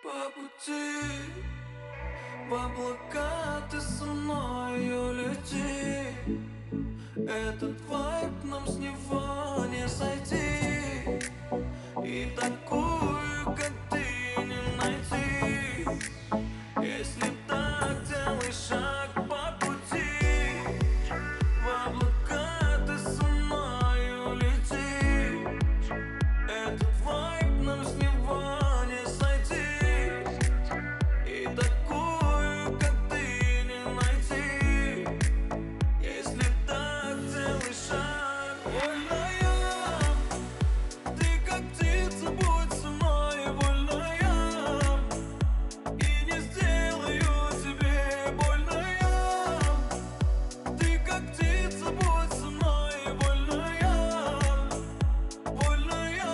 По пути в облака ты со мною лети. Этот вайб нам с него не сойти. И такую, как ты, не найти. Если так, делай шаг по пути. В облака ты со мною лети. Этот вайб нам с него не сойти. И такую, как ты, не найти. Если так, делай шаг. Вольная, ты как птица, будь со мной. Вольная, и не сделаю тебе больная. Ты как птица, будь со мной. Вольная, вольная.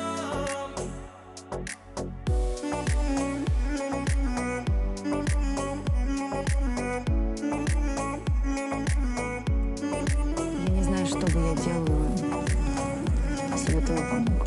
Я не знаю, что бы я делала без его помог.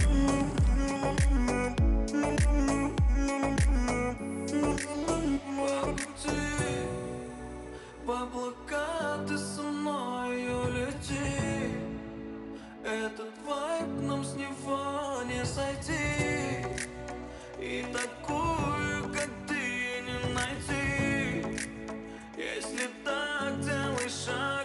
По пути в облака ты со мною лети. Этот вайб нам с него не сойти. И такую, как ты, не найти. Если так, делай шаг.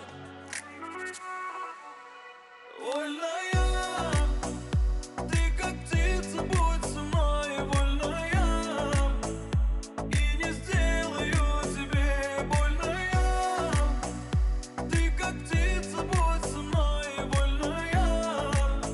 Вольная, ты как птица, будь со мной. Вольная, и не сделаю тебе больная. Ты как птица, будь со мной. Вольная,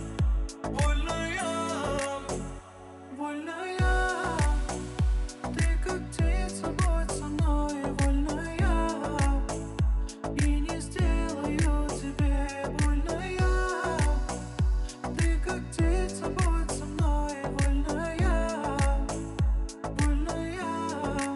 вольная, вольная. Ты как птица, будь со мной. Вольная, и не сделаю тебе больная. Ты как птица, будь со мной. Вольная, вольная.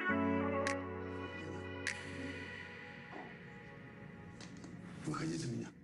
Выходи за меня.